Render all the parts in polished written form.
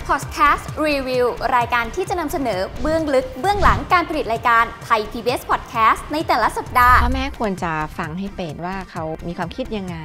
พอดแคสต์รีวิวรายการที่จะนำเสนอเบื้องลึกเบื้องหลังการผลิตรายการไทย PBS Podcast ในแต่ละสัปดาห์พ่อแม่ควรจะฟังให้เป็นว่าเขามีความคิดยังไง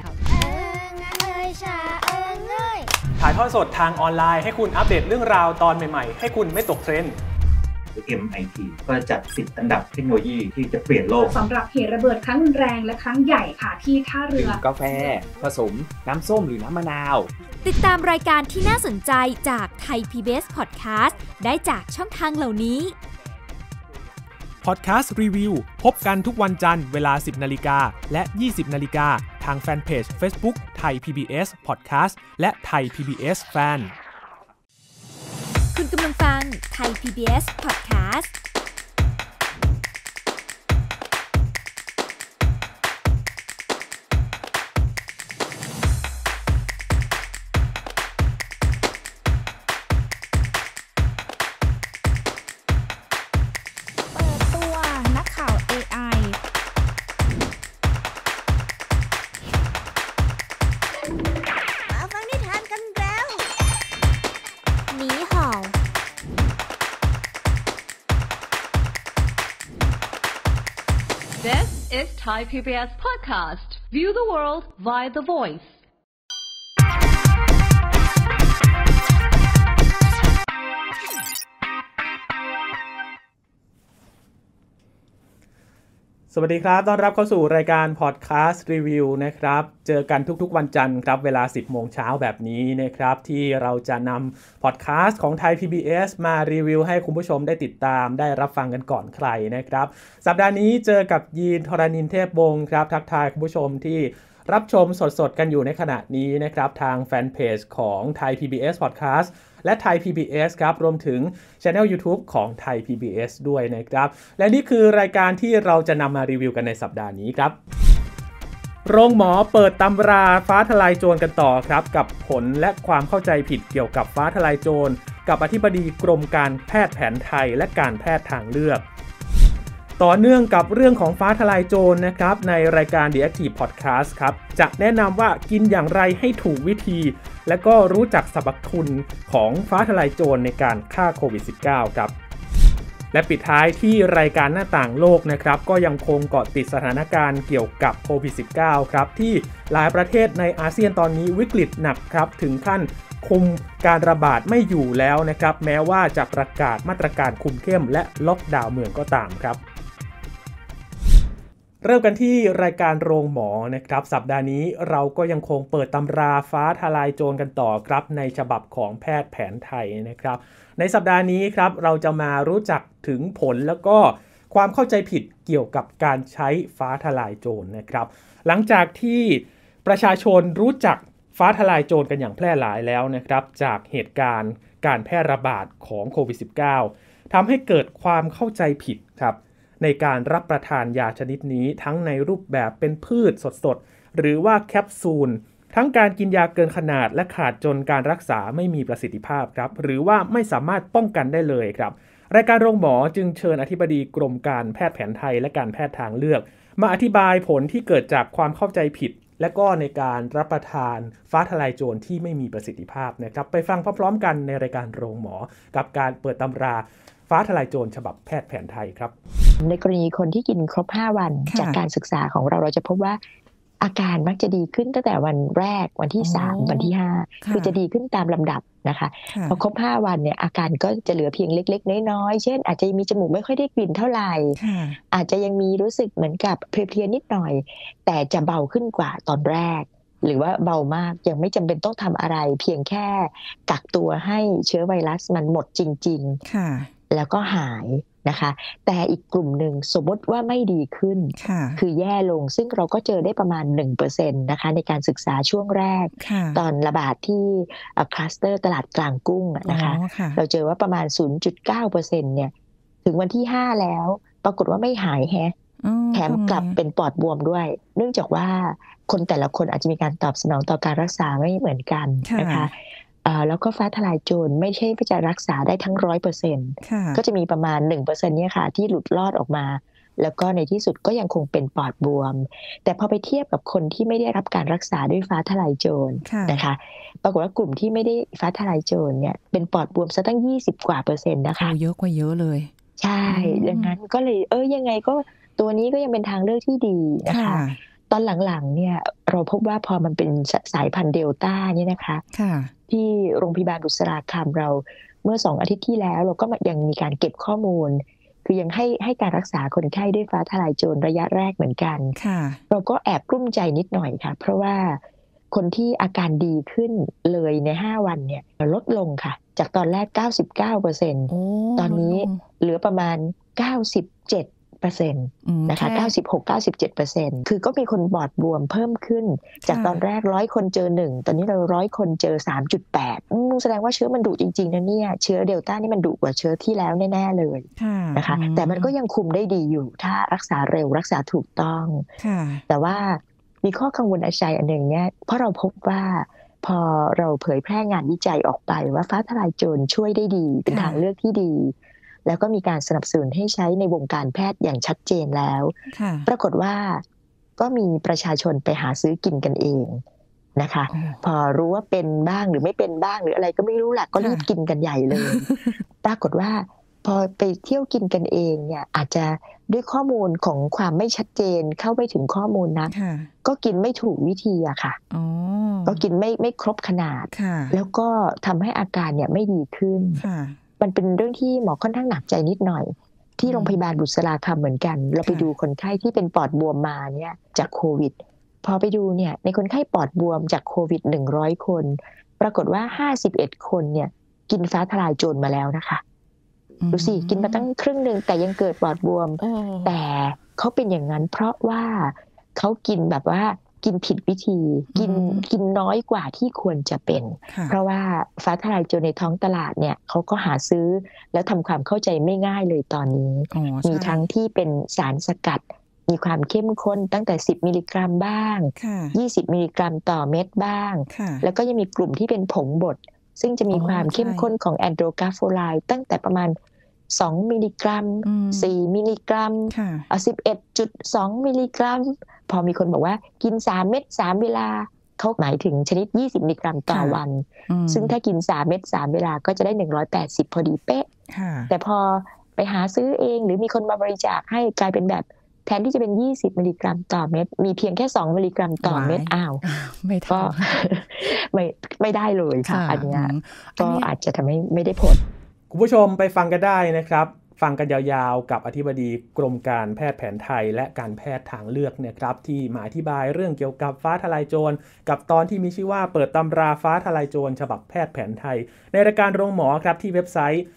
ถ่ายทอดสดทางออนไลน์ให้คุณอัปเดตเรื่องราวตอนใหม่ๆให้คุณไม่ตกเทรนด์ MIT ก็จัด10 อันดับเทคโนโลยีที่จะเปลี่ยนโลกสำหรับเหตุระเบิดครั้งรุนแรงและครั้งใหญ่ค่ะที่ท่าเรือกาแฟผสมน้ำส้มหรือน้ำมะนาวติดตามรายการที่น่าสนใจจากไทย PBS Podcast ได้จากช่องทางเหล่านี้ Podcast Review พบกันทุกวันจันทร์เวลา 10 นาฬิกาและ 20 นาฬิกาทางแฟนเพจ Facebook ไทย PBS Podcast และไทย PBS Fan คุณกำลังฟังไทย PBS Podcast This is Thai PBS Podcast. View the world via the voice. สวัสดีครับต้อนรับเข้าสู่รายการ Podcast Review นะครับเจอกันทุกๆวันจันทร์ครับเวลา 10 โมงเช้าแบบนี้นะครับที่เราจะนำ Podcast ของไทย PBS มารีวิวให้คุณผู้ชมได้ติดตามได้รับฟังกันก่อนใครนะครับสัปดาห์นี้เจอกับยีน ธรณินทร์ เทพวงศ์ครับทักทายคุณผู้ชมที่รับชมสดๆกันอยู่ในขณะนี้นะครับทางแฟนเพจของไทย PBS Podcast และไทย PBS ครับรวมถึง Channel YouTube ของไทย PBS ด้วยนะครับและนี่คือรายการที่เราจะนำมารีวิวกันในสัปดาห์นี้ครับโรงหมอเปิดตำราฟ้าทลายโจรกันต่อครับกับผลและความเข้าใจผิดเกี่ยวกับฟ้าทลายโจรกับอธิบดีกรมการแพทย์แผนไทยและการแพทย์ทางเลือกต่อเนื่องกับเรื่องของฟ้าทลายโจรนะครับในรายการ The Active Podcast ครับจะแนะนำว่ากินอย่างไรให้ถูกวิธีและก็รู้จักสรรพคุณของฟ้าทลายโจรในการฆ่าโควิด -19 ครับและปิดท้ายที่รายการหน้าต่างโลกนะครับก็ยังคงเกาะติดสถานการณ์เกี่ยวกับโควิด -19 ครับที่หลายประเทศในอาเซียนตอนนี้วิกฤตหนักครับถึงขั้นคุมการระบาดไม่อยู่แล้วนะครับแม้ว่าจะประกาศมาตรการคุมเข้มและล็อกดาวน์เมืองก็ตามครับเริ่มกันที่รายการโรงหมอนะครับสัปดาห์นี้เราก็ยังคงเปิดตำราฟ้าทลายโจรกันต่อครับในฉบับของแพทย์แผนไทยนะครับในสัปดาห์นี้ครับเราจะมารู้จักถึงผลแล้วก็ความเข้าใจผิดเกี่ยวกับการใช้ฟ้าทลายโจรนะครับหลังจากที่ประชาชนรู้จักฟ้าทลายโจรกันอย่างแพร่หลายแล้วนะครับจากเหตุการณ์การแพร่ระบาดของโควิด -19 ทำให้เกิดความเข้าใจผิดครับในการรับประทานยาชนิดนี้ทั้งในรูปแบบเป็นพืชสดๆหรือว่าแคปซูลทั้งการกินยาเกินขนาดและขาดจนการรักษาไม่มีประสิทธิภาพครับหรือว่าไม่สามารถป้องกันได้เลยครับรายการโรงหมอจึงเชิญอธิบดีกรมการแพทย์แผนไทยและการแพทย์ทางเลือกมาอธิบายผลที่เกิดจากความเข้าใจผิดและก็ในการรับประทานฟ้าทลายโจรที่ไม่มีประสิทธิภาพนะครับไปฟังพร้อมๆกันในรายการโรงหมอกับการเปิดตำราฟ้าทลายโจรฉบับแพทย์แผนไทยครับในกรณีคนที่กินครบ5วันจากการศึกษาของเราจะพบว่าอาการมักจะดีขึ้นตั้งแต่วันแรกวันที่3วันที่5คือจะดีขึ้นตามลำดับนะคะพอครบ5วันเนี่ยอาการก็จะเหลือเพียงเล็กๆน้อยๆเช่นอาจจะมีจมูกไม่ค่อยได้กลิ่นเท่าไหร่อาจจะยังมีรู้สึกเหมือนกับเพลียๆนิดหน่อยแต่จะเบาขึ้นกว่าตอนแรกหรือว่าเบามากยังไม่จำเป็นต้องทำอะไรเพียงแค่กักตัวให้เชื้อไวรัสมันหมดจริงๆแล้วก็หายนะคะแต่อีกกลุ่มหนึ่งสมมติว่าไม่ดีขึ้นคือแย่ลงซึ่งเราก็เจอได้ประมาณ 1% นะคะในการศึกษาช่วงแรกตอนระบาดที่คลัสเตอร์ตลาดกลางกุ้งนะคะเราเจอว่าประมาณ 0.9% เนี่ยถึงวันที่5แล้วปรากฏว่าไม่หายแถมกลับเป็นปอดบวมด้วยเนื่องจากว่าคนแต่ละคนอาจจะมีการตอบสนองต่อการรักษาไม่เหมือนกันนะคะแล้วก็ฟ้าทลายโจรไม่ใช่จะรักษาได้ทั้ง 100% ก็จะมีประมาณ 1% เนี่ยค่ะที่หลุดรอดออกมาแล้วก็ในที่สุดก็ยังคงเป็นปอดบวมแต่พอไปเทียบกับคนที่ไม่ได้รับการรักษาด้วยฟ้าทลายโจรนะคะปรากฏว่ากลุ่มที่ไม่ได้ฟ้าทลายโจรเนี่ยเป็นปอดบวมซะตั้ง20 กว่า%นะคะเยอะกว่าเยอะเลยใช่ดังนั้นก็เลยยังไงก็ตัวนี้ก็ยังเป็นทางเลือกที่ดีนะคะตอนหลังๆเนี่ยเราพบว่าพอมันเป็นสายพันธุ์เดลต้านี่นะคะที่โรงพยาบาลบุษราคำเราเมื่อ2 อาทิตย์ที่แล้วเราก็ยังมีการเก็บข้อมูลคือยังให้การรักษาคนไข้ด้วยฟ้าทลายโจรระยะแรกเหมือนกันเราก็แอบกลุ้มใจนิดหน่อยค่ะเพราะว่าคนที่อาการดีขึ้นเลยใน5 วันเนี่ยลดลงค่ะจากตอนแรก 99% ตอนนี้เหลือประมาณ 97%นะคะ 96-97% คือก็มีคนปอดบวมเพิ่มขึ้นจากตอนแรก100 คนเจอ1ตอนนี้เรา100 คนเจอ 3.8 แสดงว่าเชื้อมันดุจริงๆนะเนี่ยเชื้อเดลต้านี่มันดุกว่าเชื้อที่แล้วแน่ๆเลยนะคะแต่มันก็ยังคุมได้ดีอยู่ถ้ารักษาเร็วรักษาถูกต้องแต่ว่ามีข้อกังวลใจอันหนึ่งเนี่ยเพราะเราพบว่าพอเราเผยแพร่งานวิจัยออกไปว่าฟ้าทลายโจรช่วยได้ดีเป็นทางเลือกที่ดีแล้วก็มีการสนับสนุนให้ใช้ในวงการแพทย์อย่างชัดเจนแล้วปรากฏว่าก็มีประชาชนไปหาซื้อกินกันเองนะคะพอรู้ว่าเป็นบ้างหรือไม่เป็นบ้างหรืออะไรก็ไม่รู้แหละก็รีบกินกันใหญ่เลย ปรากฏว่าพอไปเที่ยวกินกันเองเนี่ยอาจจะด้วยข้อมูลของความไม่ชัดเจนเข้าไม่ถึงข้อมูลนะก็กินไม่ถูกวิธีอะค่ะก็กินไม่ครบขนาดแล้วก็ทำให้อาการเนี่ยไม่ดีขึ้นมันเป็นเรื่องที่หมอค่อนข้างหนักใจนิดหน่อยที่โรงพยาบาลบุษราคำเหมือนกันเราไปดูคนไข้ที่เป็นปอดบวมมาเนี่ยจากโควิดพอไปดูเนี่ยในคนไข้ปอดบวมจากโควิด100 คนปรากฏว่า51 คนเนี่ยกินฟ้าทลายโจรมาแล้วนะคะดูสิกินมาตั้งครึ่งนึงแต่ยังเกิดปอดบวมแต่เขาเป็นอย่างนั้นเพราะว่าเขากินแบบว่ากินผิดวิธีกินน้อยกว่าที่ควรจะเป็นเพราะว่าฟ้าทลายโจรในท้องตลาดเนี่ยเขาก็หาซื้อแล้วทำความเข้าใจไม่ง่ายเลยตอนนี้มีทั้งที่เป็นสารสกัดมีความเข้มข้นตั้งแต่10 มิลลิกรัมบ้าง20 มิลลิกรัมต่อเม็ดบ้างแล้วก็ยังมีกลุ่มที่เป็นผงบดซึ่งจะมีความเข้มข้นของแอนโดรกราโฟไลด์ตั้งแต่ประมาณ2 มิลลิกรัม4 มิลลิกรัม11.2 มิลลิกรัมพอมีคนบอกว่ากิน3 เม็ด3 เวลาเขาหมายถึงชนิด20 มิลลิกรัมต่อวันซึ่งถ้ากิน3 เม็ด3 เวลาก็จะได้180พอดีเป๊ะแต่พอไปหาซื้อเองหรือมีคนมาบริจาคให้กลายเป็นแบบแทนที่จะเป็น20 มิลลิกรัมต่อเม็ดมีเพียงแค่2 มิลลิกรัมต่อเม็ดก็ ไม่ได้เลยค่ะอันนี้ก็อาจจะทำให้ไม่ได้ผลคุณผู้ชมไปฟังกันได้นะครับฟังกันยาวๆกับอธิบดีกรมการแพทย์แผนไทยและการแพทย์ทางเลือกนะครับที่มาอธิบายเรื่องเกี่ยวกับฟ้าทลายโจรกับตอนที่มีชื่อว่าเปิดตำราฟ้าทลายโจรฉบับแพทย์แผนไทยในรายการโรงหมอครับที่เว็บไซต์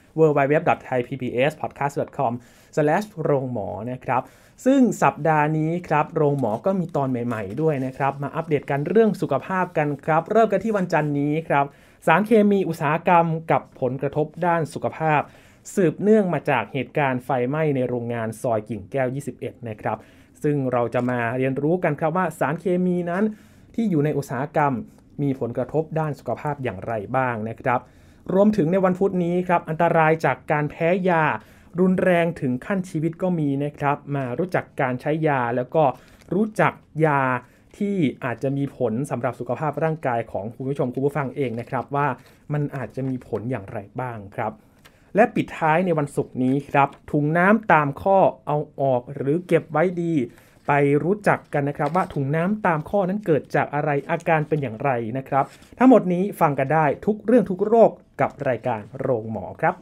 www.thaipbspodcast.com/โรงหมอนะครับซึ่งสัปดาห์นี้ครับโรงหมอก็มีตอนใหม่ๆด้วยนะครับมาอัปเดตกันเรื่องสุขภาพกันครับเริ่มกันที่วันจันทร์นี้ครับสารเคมีอุตสาหกรรมกับผลกระทบด้านสุขภาพสืบเนื่องมาจากเหตุการณ์ไฟไหม้ในโรงงานซอยกิ่งแก้ว21นะครับซึ่งเราจะมาเรียนรู้กันครับว่าสารเคมีนั้นที่อยู่ในอุตสาหกรรมมีผลกระทบด้านสุขภาพอย่างไรบ้างนะครับรวมถึงในวันพุธนี้ครับอันตรายจากการแพ้ยารุนแรงถึงขั้นชีวิตก็มีนะครับมารู้จักการใช้ยาแล้วก็รู้จักยาที่อาจจะมีผลสำหรับสุขภาพร่างกายของคุณผู้ชมคุณผู้ฟังเองนะครับว่ามันอาจจะมีผลอย่างไรบ้างครับและปิดท้ายในวันศุกร์นี้ครับถุงน้ำตามข้อเอาออกหรือเก็บไว้ดีไปรู้จักกันนะครับว่าถุงน้ำตามข้อนั้นเกิดจากอะไรอาการเป็นอย่างไรนะครับทั้งหมดนี้ฟังกันได้ทุกเรื่องทุกโรคกับรายการโรงหมอครับ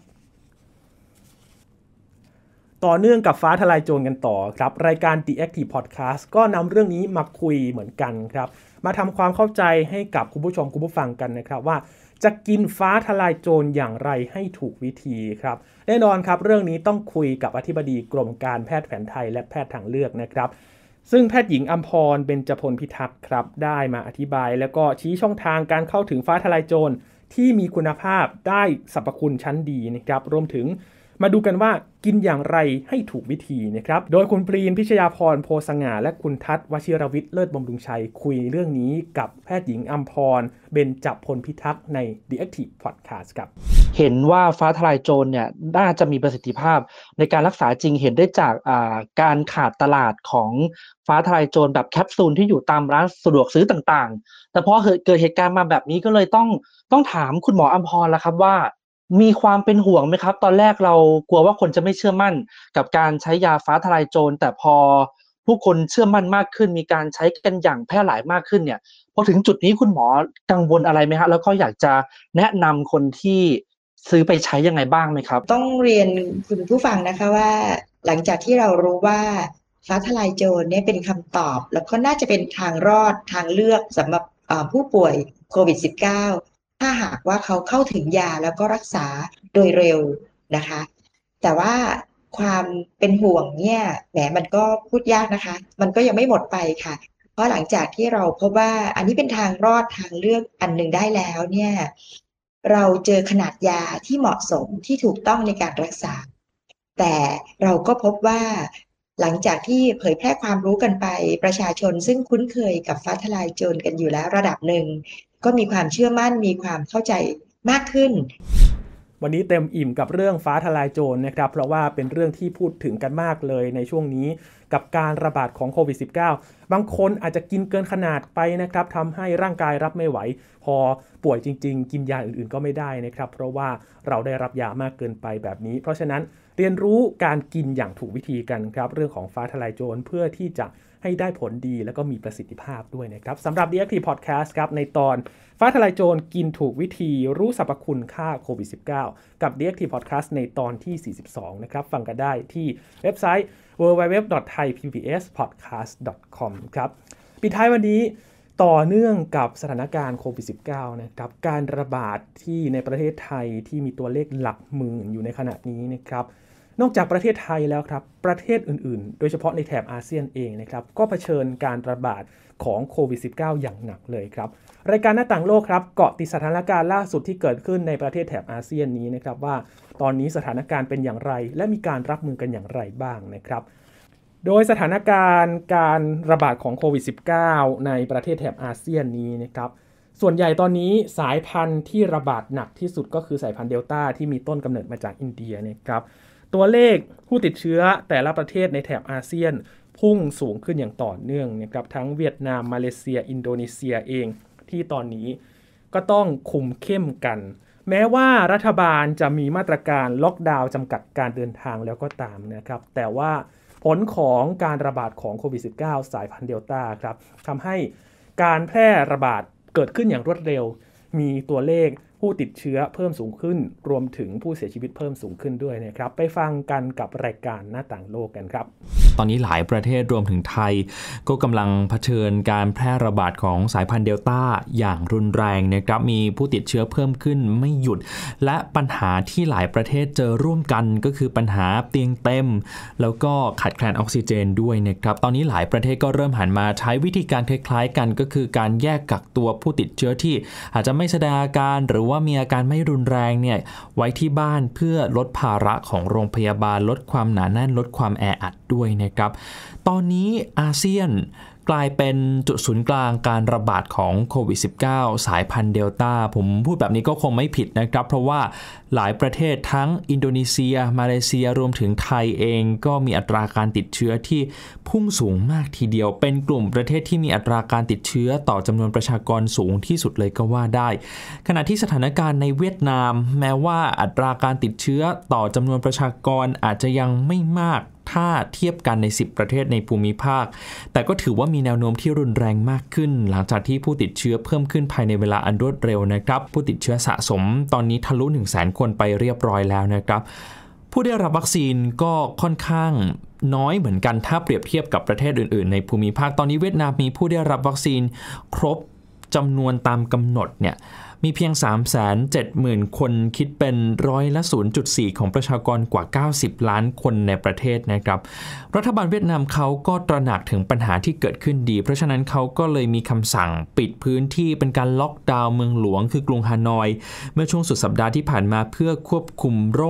ต่อเนื่องกับฟ้าทลายโจรกันต่อครับรายการ The Active Podcast ก็นำเรื่องนี้มาคุยเหมือนกันครับมาทำความเข้าใจให้กับคุณผู้ชมคุณผู้ฟังกันนะครับว่าจะกินฟ้าทลายโจรอย่างไรให้ถูกวิธีครับแน่นอนครับเรื่องนี้ต้องคุยกับอธิบดีกรมการแพทย์แผนไทยและแพทย์ทางเลือกนะครับซึ่งแพทย์หญิงอัมพรเบญจพลพิทักษ์ครับได้มาอธิบายแล้วก็ชี้ช่องทางการเข้าถึงฟ้าทลายโจรที่มีคุณภาพได้สรรพคุณชั้นดีนะครับรวมถึงมาดูกันว่ากินอย่างไรให้ถูกวิธีนะครับโดยคุณปรีนพิชยาพรโพสง่าและคุณทัศน์วชิรวิทย์เลิศบำรุงชัยคุยเรื่องนี้กับแพทย์หญิงอัมพรเบญจพลพิทักษ์ใน The Active Podcast ครับเห็นว่าฟ้าทลายโจรเนี่ยน่าจะมีประสิทธิภาพในการรักษาจริงเห็นได้จากการขาดตลาดของฟ้าทลายโจรแบบแคปซูลที่อยู่ตามร้านสะดวกซื้อต่างๆแต่พอเกิดเหตุการณ์มาแบบนี้ก็เลยต้องถามคุณหมออัมพรแล้วครับว่ามีความเป็นห่วงไหมครับตอนแรกเรากลัวว่าคนจะไม่เชื่อมั่นกับการใช้ยาฟ้าทลายโจรแต่พอผู้คนเชื่อมั่นมากขึ้นมีการใช้กันอย่างแพร่หลายมากขึ้นเนี่ยพอถึงจุดนี้คุณหมอกังวลอะไรไหมฮะแล้วก็อยากจะแนะนำคนที่ซื้อไปใช้ยังไงบ้างไหมครับต้องเรียนคุณผู้ฟังนะคะว่าหลังจากที่เรารู้ว่าฟ้าทลายโจรเนี่ยเป็นคำตอบแล้วก็น่าจะเป็นทางรอดทางเลือกสำหรับผู้ป่วยโควิด -19 ถ้าหากว่าเขาเข้าถึงยาแล้วก็รักษาโดยเร็วนะคะแต่ว่าความเป็นห่วงเนี่ยแหมมันก็พูดยากนะคะมันก็ยังไม่หมดไปค่ะเพราะหลังจากที่เราพบว่าอันนี้เป็นทางรอดทางเลือกอันหนึ่งได้แล้วเนี่ยเราเจอขนาดยาที่เหมาะสมที่ถูกต้องในการรักษาแต่เราก็พบว่าหลังจากที่เผยแพร่ความรู้กันไปประชาชนซึ่งคุ้นเคยกับฟ้าทลายโจรกันอยู่แล้วระดับหนึ่งก็มีความเชื่อมั่นมีความเข้าใจมากขึ้นวันนี้เต็มอิ่มกับเรื่องฟ้าทลายโจรนะครับเพราะว่าเป็นเรื่องที่พูดถึงกันมากเลยในช่วงนี้กับการระบาดของโควิด -19 บางคนอาจจะกินเกินขนาดไปนะครับทำให้ร่างกายรับไม่ไหวพอป่วยจริงๆกินยาอื่นๆก็ไม่ได้นะครับเพราะว่าเราได้รับยามากเกินไปแบบนี้เพราะฉะนั้นเรียนรู้การกินอย่างถูกวิธีกันครับเรื่องของฟ้าทลายโจรเพื่อที่จะให้ได้ผลดีแล้วก็มีประสิทธิภาพด้วยนะครับสำหรับ The Active Podcast ครับในตอนฟ้าทลายโจรกินถูกวิธีรู้สรรพคุณฆ่าโควิด -19 กับ The Active Podcast ในตอนที่ 42 นะครับฟังกันได้ที่เว็บไซต์ www.thaipbspodcast.com ครับปิดท้ายวันนี้ต่อเนื่องกับสถานการณ์โควิด -19 นะครับการระบาดที่ในประเทศไทยที่มีตัวเลขหลักหมื่นอยู่ในขณะนี้นะครับนอกจากประเทศไทยแล้วครับประเทศอื่นๆโดยเฉพาะในแถบอาเซียนเองนะครับก็เผชิญการระบาดของโควิด -19 อย่างหนักเลยครับรายการหน้าต่างโลกครับเกาะติดสถานการณ์ล่าสุดที่เกิดขึ้นในประเทศแถบอาเซียนนี้นะครับว่าตอนนี้สถานการณ์เป็นอย่างไรและมีการรับมือกันอย่างไรบ้างนะครับโดยสถานการณ์การระบาดของโควิด -19 ในประเทศแถบอาเซียนนี้นะครับส่วนใหญ่ตอนนี้สายพันธุ์ที่ระบาดหนักที่สุดก็คือสายพันธุ์เดลต้าที่มีต้นกำเนิดมาจากอินเดียนะครับตัวเลขผู้ติดเชื้อแต่ละประเทศในแถบอาเซียนพุ่งสูงขึ้นอย่างต่อเนื่องนะครับทั้งเวียดนามมาเลเซียอินโดนีเซียเองที่ตอนนี้ก็ต้องคุมเข้มกันแม้ว่ารัฐบาลจะมีมาตรการล็อกดาวน์จำกัดการเดินทางแล้วก็ตามนะครับแต่ว่าผลของการระบาดของโควิด -19 สายพันธุ์เดลต้าครับทำให้การแพร่ระบาดเกิดขึ้นอย่างรวดเร็วมีตัวเลขผู้ติดเชื้อเพิ่มสูงขึ้นรวมถึงผู้เสียชีวิตเพิ่มสูงขึ้นด้วยนะครับไปฟังกันกับรายการหน้าต่างโลกกันครับตอนนี้หลายประเทศรวมถึงไทยก็กำลังเผชิญการแพร่ระบาดของสายพันธุ์เดลต้าอย่างรุนแรงนะครับมีผู้ติดเชื้อเพิ่มขึ้นไม่หยุดและปัญหาที่หลายประเทศเจอร่วมกันก็คือปัญหาเตียงเต็มแล้วก็ขาดแคลนออกซิเจนด้วยนะครับตอนนี้หลายประเทศก็เริ่มหันมาใช้วิธีการคล้ายๆกันก็คือการแยกกักตัวผู้ติดเชื้อที่อาจจะไม่แสดงอาการหรือว่ามีอาการไม่รุนแรงเนี่ยไว้ที่บ้านเพื่อลดภาระของโรงพยาบาลลดความหนาแน่นลดความแออัดด้วยนะครับตอนนี้อาเซียนกลายเป็นจุดศูนย์กลางการระบาดของโควิด -19 สายพันธุ์เดลต้าผมพูดแบบนี้ก็คงไม่ผิดนะครับเพราะว่าหลายประเทศทั้งอินโดนีเซียมาเลเซียรวมถึงไทยเองก็มีอัตราการติดเชื้อที่พุ่งสูงมากทีเดียวเป็นกลุ่มประเทศที่มีอัตราการติดเชื้อต่อจำนวนประชากรสูงที่สุดเลยก็ว่าได้ขณะที่สถานการณ์ในเวียดนามแม้ว่าอัตราการติดเชื้อต่อจำนวนประชากรอาจจะยังไม่มากถ้าเทียบกันใน10ประเทศในภูมิภาคแต่ก็ถือว่ามีแนวโน้มที่รุนแรงมากขึ้นหลังจากที่ผู้ติดเชื้อเพิ่มขึ้นภายในเวลาอันรวดเร็วนะครับผู้ติดเชื้อสะสมตอนนี้ทะลุ 100,000 คนไปเรียบร้อยแล้วนะครับผู้ได้รับวัคซีนก็ค่อนข้างน้อยเหมือนกันถ้าเปรียบเทียบกับประเทศอื่นๆในภูมิภาคตอนนี้เวียดนามมีผู้ได้รับวัคซีนครบจำนวนตามกำหนดเนี่ยมีเพียง 370,000 คนคิดเป็น0.4% ของประชากรกว่า90ล้านคนในประเทศนะครับรัฐบาลเวียดนามเขาก็ตระหนักถึงปัญหาที่เกิดขึ้นดีเพราะฉะนั้นเขาก็เลยมีคำสั่งปิดพื้นที่เป็นการล็อกดาวน์เมืองหลวงคือกรุงฮานอยเมื่อช่วงสุดสัปดาห์ที่ผ่านมาเพื่อควบคุมโรค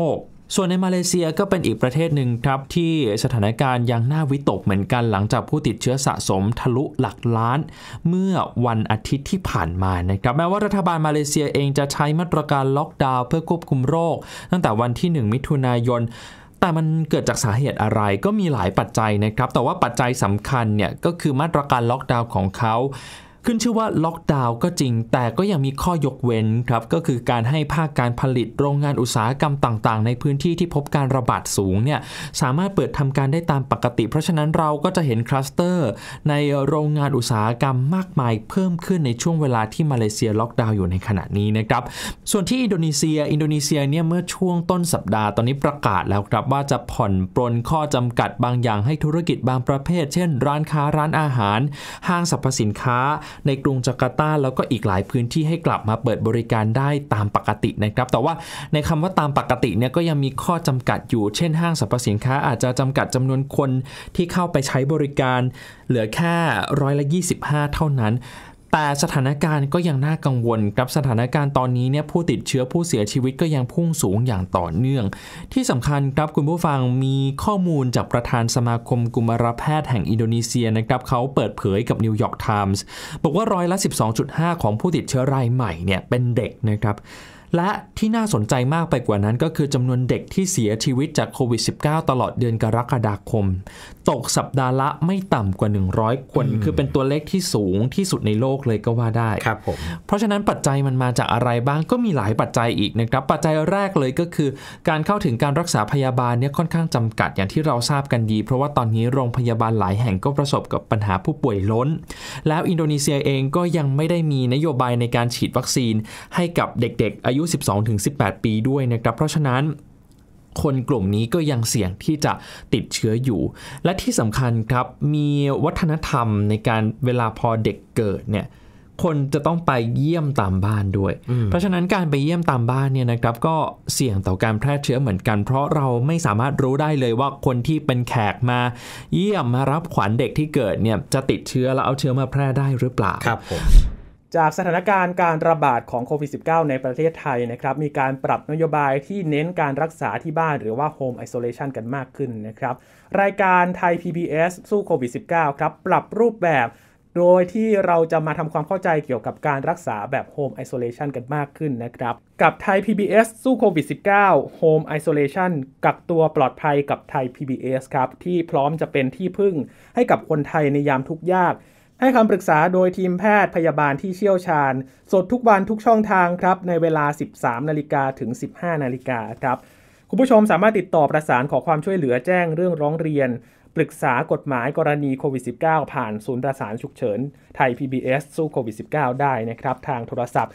ส่วนในมาเลเซียก็เป็นอีกประเทศหนึ่งครับที่สถานการณ์ยังน่าวิตกเหมือนกันหลังจากผู้ติดเชื้อสะสมทะลุหลักล้านเมื่อวันอาทิตย์ที่ผ่านมานะครับแม้ว่ารัฐบาลมาเลเซียเองจะใช้มาตรการล็อกดาวน์เพื่อควบคุมโรคตั้งแต่วันที่1มิถุนายนแต่มันเกิดจากสาเหตุอะไรก็มีหลายปัจจัยนะครับแต่ว่าปัจจัยสำคัญเนี่ยก็คือมาตรการล็อกดาวน์ของเขาขึ้นชื่อว่าล็อกดาวน์ก็จริงแต่ก็ยังมีข้อยกเว้นครับก็คือการให้ภาคการผลิตโรงงานอุตสาหกรรมต่างๆในพื้นที่ที่พบการระบาดสูงเนี่ยสามารถเปิดทำการได้ตามปกติเพราะฉะนั้นเราก็จะเห็นคลัสเตอร์ในโรงงานอุตสาหกรรมมากมายเพิ่มขึ้นในช่วงเวลาที่มาเลเซียล็อกดาวน์อยู่ในขณะนี้นะครับส่วนที่อินโดนีเซียเนี่ยเมื่อช่วงต้นสัปดาห์ตอนนี้ประกาศแล้วครับว่าจะผ่อนปรนข้อจำกัดบางอย่างให้ธุรกิจบางประเภทเช่นร้านค้าร้านอาหารห้างสรรพสินค้าในกรุงจาการ์ตาแล้วก็อีกหลายพื้นที่ให้กลับมาเปิดบริการได้ตามปกตินะครับแต่ว่าในคำว่าตามปกติเนี่ยก็ยังมีข้อจำกัดอยู่เช่นห้างสรรพสินค้าอาจจะจำกัดจำนวนคนที่เข้าไปใช้บริการเหลือแค่25%เท่านั้นแต่สถานการณ์ก็ยังน่ากังวลครับสถานการณ์ตอนนี้เนี่ยผู้ติดเชื้อผู้เสียชีวิตก็ยังพุ่งสูงอย่างต่อเนื่องที่สำคัญครับคุณผู้ฟังมีข้อมูลจากประธานสมาคมกุมารแพทย์แห่งอินโดนีเซียนะครับเขาเปิดเผยกับนิวยอร์กไทมส์บอกว่า12.5%ของผู้ติดเชื้อรายใหม่เนี่ยเป็นเด็กนะครับและที่น่าสนใจมากไปกว่านั้นก็คือจำนวนเด็กที่เสียชีวิตจากโควิด -19 ตลอดเดือนกรกฎาคมตกสัปดาห์ละไม่ต่ำกว่า100คนคือเป็นตัวเลขที่สูงที่สุดในโลกเลยก็ว่าได้ครับผมเพราะฉะนั้นปัจจัยมันมาจากอะไรบ้างก็มีหลายปัจจัยอีกนะครับปัจจัยแรกเลยก็คือการเข้าถึงการรักษาพยาบาลเนี่ยค่อนข้างจำกัดอย่างที่เราทราบกันดีเพราะว่าตอนนี้โรงพยาบาลหลายแห่งก็ประสบกับปัญหาผู้ป่วยล้นแล้วอินโดนีเซียเองก็ยังไม่ได้มีนโยบายในการฉีดวัคซีนให้กับเด็กๆอายุ12-18 ปีด้วยนะครับเพราะฉะนั้นคนกลุ่มนี้ก็ยังเสี่ยงที่จะติดเชื้ออยู่และที่สำคัญครับมีวัฒนธรรมในการเวลาพอเด็กเกิดเนี่ยคนจะต้องไปเยี่ยมตามบ้านด้วยเพราะฉะนั้นการไปเยี่ยมตามบ้านเนี่ยนะครับก็เสี่ยงต่อการแพร่เชื้อเหมือนกันเพราะเราไม่สามารถรู้ได้เลยว่าคนที่เป็นแขกมาเยี่ยมมารับขวัญเด็กที่เกิดเนี่ยจะติดเชื้อแล้วเอาเชื้อมาแพร่ได้หรือเปล่าครับผมจากสถานการณ์การระบาดของโควิด -19 ในประเทศไทยนะครับมีการปรับนโยบายที่เน้นการรักษาที่บ้านหรือว่า Home Isolation กันมากขึ้นนะครับรายการไทย PBS สู้โควิด -19 ครับปรับรูปแบบโดยที่เราจะมาทำความเข้าใจเกี่ยวกับการรักษาแบบ Home Isolation กันมากขึ้นนะครับกับไทย PBS สู้โควิด -19 Home Isolation กักตัวปลอดภัยกับไทย PBS ครับที่พร้อมจะเป็นที่พึ่งให้กับคนไทยในยามทุกข์ยากให้คำปรึกษาโดยทีมแพทย์พยาบาลที่เชี่ยวชาญสดทุกวันทุกช่องทางครับในเวลา 13:00 นถึง 15:00 นครับคุณผู้ชมสามารถติดต่อประสานขอความช่วยเหลือแจ้งเรื่องร้องเรียนปรึกษากฎหมายกรณีโควิด -19 ผ่านศูนย์ประสานฉุกเฉินไทย PBS สู้โควิด -19 ได้นะครับทางโทรศัพท์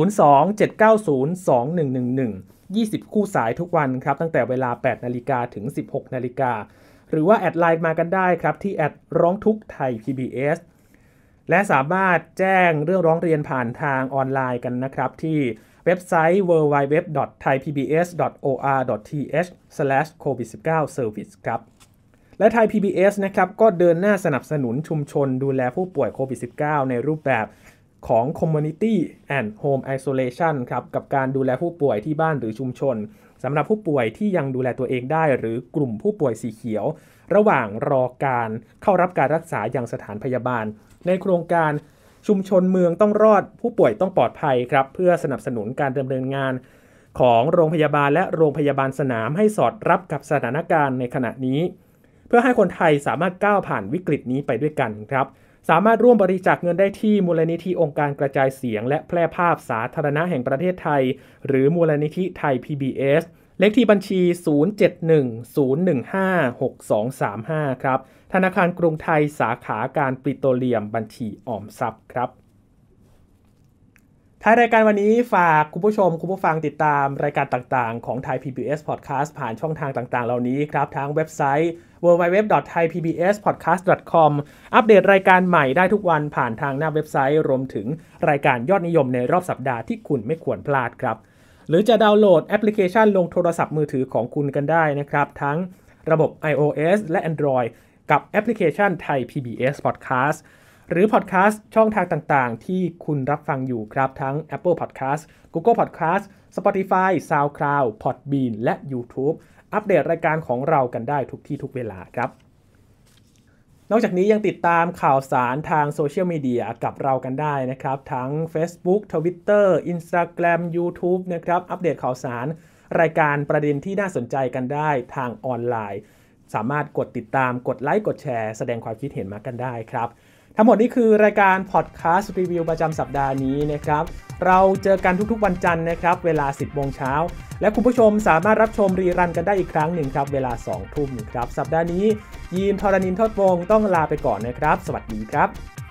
02-790-2111 20 คู่สายทุกวันครับตั้งแต่เวลา 8:00 นถึง 16:00 นหรือว่าแอดไลน์มากันได้ครับที่แอดร้องทุกข์ไทย PBSและสามารถแจ้งเรื่องร้องเรียนผ่านทางออนไลน์กันนะครับที่เว็บไซต์ www.thaipbs.or.th/covid19service ครับและไทย PBS นะครับก็เดินหน้าสนับสนุนชุมชนดูแลผู้ป่วยโควิด -19 ในรูปแบบของ Community and Home Isolation ครับกับการดูแลผู้ป่วยที่บ้านหรือชุมชนสำหรับผู้ป่วยที่ยังดูแลตัวเองได้หรือกลุ่มผู้ป่วยสีเขียวระหว่างรอการเข้ารับการรักษาอย่างสถานพยาบาลในโครงการชุมชนเมืองต้องรอดผู้ป่วยต้องปลอดภัยครับเพื่อสนับสนุนการดำเนินงานของโรงพยาบาลและโรงพยาบาลสนามให้สอดรับกับสถานการณ์ในขณะนี้เพื่อให้คนไทยสามารถก้าวผ่านวิกฤตนี้ไปด้วยกันครับสามารถร่วมบริจาคเงินได้ที่มูลนิธิองค์การกระจายเสียงและแพร่ภาพสาธารณะแห่งประเทศไทยหรือมูลนิธิไทย PBS เลขที่บัญชี 0710156235 ครับธนาคารกรุงไทยสาขาการปิโตรเลียมบัญชีออมทรัพย์ครับท้ายรายการวันนี้ฝากคุณผู้ชมคุณผู้ฟังติดตามรายการต่างๆของไทย PBS Podcast ผ่านช่องทางต่างๆเหล่านี้ครับทั้งเว็บไซต์ www.thaipbspodcast.com อัปเดตรายการใหม่ได้ทุกวันผ่านทางหน้าเว็บไซต์รวมถึงรายการยอดนิยมในรอบสัปดาห์ที่คุณไม่ควรพลาดครับหรือจะดาวน์โหลดแอปพลิเคชันลงโทรศัพท์มือถือของคุณกันได้นะครับทั้งระบบ iOS และ Android กับแอปพลิเคชันไทย PBS Podcast หรือพอดแคสต์ช่องทางต่างๆที่คุณรับฟังอยู่ครับทั้ง Apple Podcast Google Podcast Spotify SoundCloud Podbean และ YouTube อัปเดตรายการของเรากันได้ทุกที่ทุกเวลาครับนอกจากนี้ยังติดตามข่าวสารทางโซเชียลมีเดียกับเรากันได้นะครับทั้ง Facebook Twitter Instagram YouTube นะครับอัปเดตข่าวสารรายการประเด็นที่น่าสนใจกันได้ทางออนไลน์สามารถกดติดตามกดไลค์กดแชร์แสดงความคิดเห็นมากันได้ครับทั้งหมดนี้คือรายการพอดแคสต์รีวิวประจำสัปดาห์นี้นะครับเราเจอกันทุกๆวันจันทร์นะครับเวลา 10 โมงเช้าและคุณผู้ชมสามารถรับชมรีรันกันได้อีกครั้งหนึ่งครับเวลา 2 ทุ่มครับสัปดาห์นี้ยีนทรณินทดวงศ์ต้องลาไปก่อนนะครับสวัสดีครับ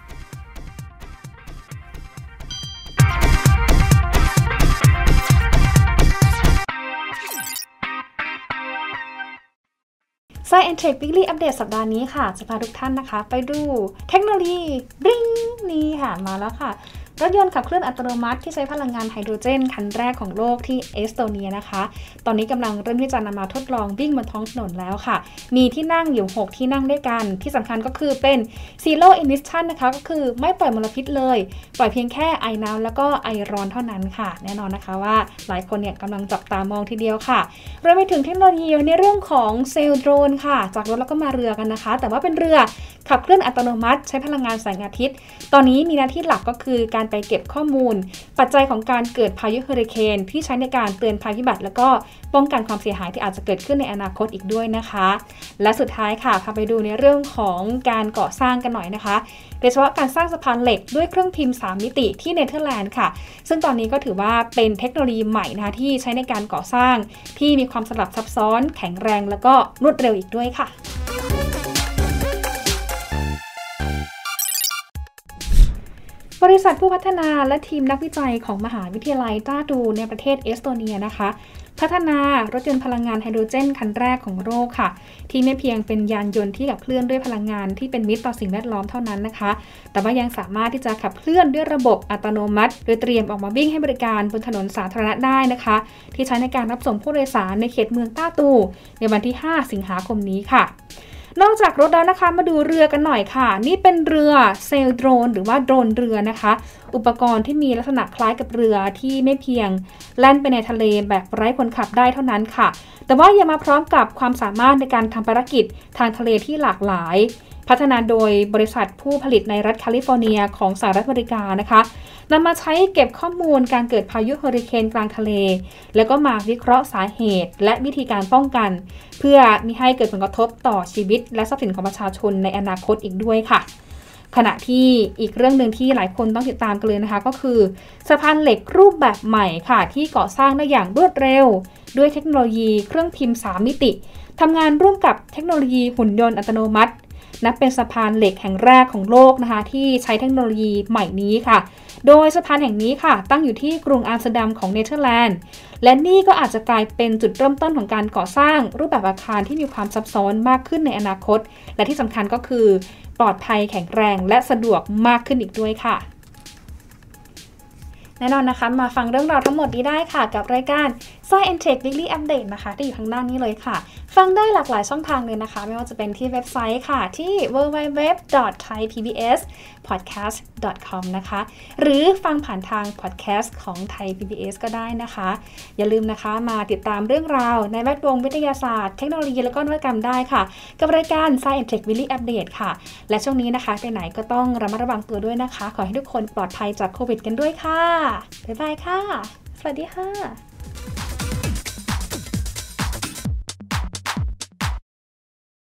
Science Tech Weekly อัปเดตสัปดาห์นี้ค่ะจะพาทุกท่านนะคะไปดูเทคโนโลยีบริ้งนี้ค่ะมาแล้วค่ะรถยนต์ขับเคลื่อนอัตโนมัติที่ใช้พลังงานไฮโดรเจนคันแรกของโลกที่เอสโตเนียนะคะตอนนี้กำลังเริ่มที่จะนำมาทดลองวิ่งบนท้องถนนแล้วค่ะมีที่นั่งอยู่6ที่นั่งด้วยกันที่สำคัญก็คือเป็น Zero Emission นะคะก็คือไม่ปล่อยมลพิษเลยปล่อยเพียงแค่ไอน้ำแล้วก็ไอร้อนเท่านั้นค่ะแน่นอนนะคะว่าหลายคนเนี่ยกำลังจับตามองทีเดียวค่ะรวมไปถึงเทคโนโลยีในเรื่องของเซลล์โดรนค่ะจากรถแล้วก็มาเรือกันนะคะแต่ว่าเป็นเรือขับเคลื่อนอัตโนมัติใช้พลังงานแสงอาทิตย์ตอนนี้มีหน้าที่หลักก็คือการไปเก็บข้อมูลปัจจัยของการเกิดพายุเฮอริเคนที่ใช้ในการเตือนภัยพิบัติแล้วก็ป้องกันความเสียหายที่อาจจะเกิดขึ้นในอนาคตอีกด้วยนะคะและสุดท้ายค่ะพาไปดูในเรื่องของการก่อสร้างกันหน่อยนะคะโดยเฉพาะการสร้างสะพานเหล็กด้วยเครื่องพิมพ์3มิติที่เนเธอร์แลนด์ค่ะซึ่งตอนนี้ก็ถือว่าเป็นเทคโนโลยีใหม่นะคะที่ใช้ในการก่อสร้างที่มีความสลับซับซ้อนแข็งแรงแล้วก็รวดเร็วอีกด้วยค่ะบริษัทผู้พัฒนาและทีมนักวิจัยของมหาวิทยาลัยตาดูในประเทศเอสโตเนียนะคะพัฒนารถยนต์พลังงานไฮโดรเจนคันแรกของโลกค่ะที่ไม่เพียงเป็นยานยนต์ที่ขับเคลื่อนด้วยพลังงานที่เป็นมิตรต่อสิ่งแวดล้อมเท่านั้นนะคะแต่ว่ายังสามารถที่จะขับเคลื่อนด้วยระบบอัตโนมัติโดยเตรียมออกมาวิ่งให้บริการบนถนนสาธารณะได้นะคะที่ใช้ในการรับส่งผู้โดยสารในเขตเมืองต้าตูในวันที่5 สิงหาคมนี้ค่ะนอกจากรถแล้วนะคะมาดูเรือกันหน่อยค่ะนี่เป็นเรือเซลล์โดรนหรือว่าโดรนเรือนะคะอุปกรณ์ที่มีลักษณะคล้ายกับเรือที่ไม่เพียงแล่นไปในทะเลแบบไร้คนขับได้เท่านั้นค่ะแต่ว่ายังมาพร้อมกับความสามารถในการทำภารกิจทางทะเลที่หลากหลายพัฒนาโดยบริษัทผู้ผลิตในรัฐแคลิฟอร์เนียของสหรัฐอเมริกานะคะนำมาใช้เก็บข้อมูลการเกิดพายุเฮอริเคนกลางทะเลแล้วก็มาวิเคราะห์สาเหตุและวิธีการป้องกันเพื่อมิให้เกิดผลกระทบต่อชีวิตและทรัพย์สินของประชาชนในอนาคตอีกด้วยค่ะขณะที่อีกเรื่องหนึ่งที่หลายคนต้องติดตามกันเลยนะคะก็คือสะพานเหล็กรูปแบบใหม่ค่ะที่ก่อสร้างได้อย่างรวดเร็วด้วยเทคโนโลยีเครื่องพิมพ์3มิติทำงานร่วมกับเทคโนโลยีหุ่นยนต์อัตโนมัตินับเป็นสะพานเหล็กแห่งแรกของโลกนะคะที่ใช้เทคโนโลยีใหม่นี้ค่ะโดยสะพานแห่งนี้ค่ะตั้งอยู่ที่กรุงอัมสเตอร์ดัมของเนเธอร์แลนด์และนี่ก็อาจจะกลายเป็นจุดเริ่มต้นของการก่อสร้างรูปแบบอาคารที่มีความซับซ้อนมากขึ้นในอนาคตและที่สำคัญก็คือปลอดภัยแข็งแรงและสะดวกมากขึ้นอีกด้วยค่ะแน่นอนนะคะมาฟังเรื่องราวทั้งหมดนี้ได้ค่ะกับรายการ Science Tech Weekly Update นะคะที่อยู่ข้างหน้านี้เลยค่ะฟังได้หลากหลายช่องทางเลยนะคะไม่ว่าจะเป็นที่เว็บไซต์ค่ะที่ www.thaipbspodcast.com นะคะหรือฟังผ่านทางพอดแคสต์ของ Thai PBS ก็ได้นะคะอย่าลืมนะคะมาติดตามเรื่องราวในแวดวงวิทยาศาสตร์เทคโนโลยีและก็นวัตกรรมได้ค่ะกับรายการ Science Tech Weekly Update ค่ะและช่วงนี้นะคะไปไหนก็ต้องระมัดระวังตัวด้วยนะคะขอให้ทุกคนปลอดภัยจากโควิดกันด้วยค่ะบ๊ายบายค่ะสวัสดีค่ะ